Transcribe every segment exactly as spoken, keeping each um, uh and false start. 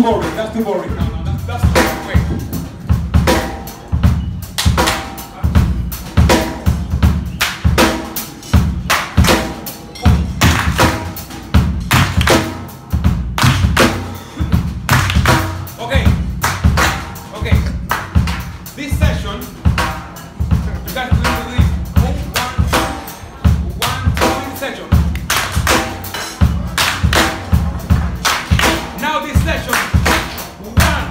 boring, that's too boring. No, no, that's, that's too boring. Wait. Okay. Okay. This session, you guys will do this. One, one, two, in session. Now this session, one, one,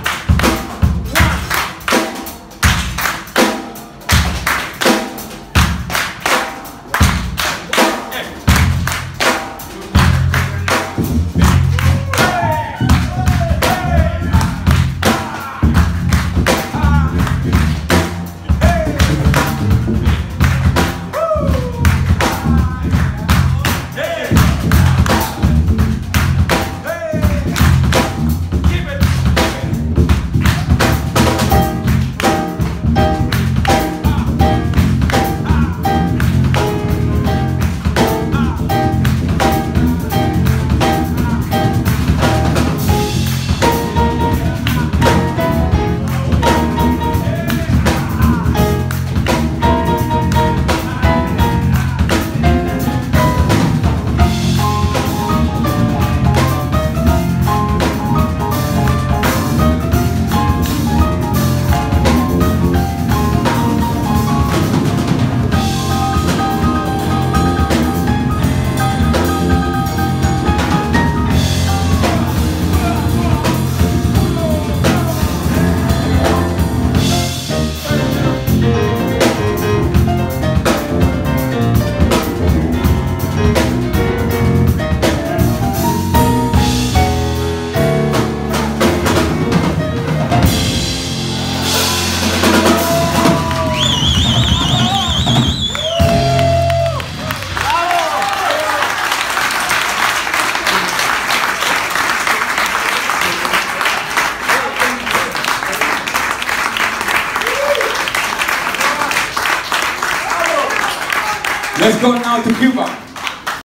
let's go now to Cuba.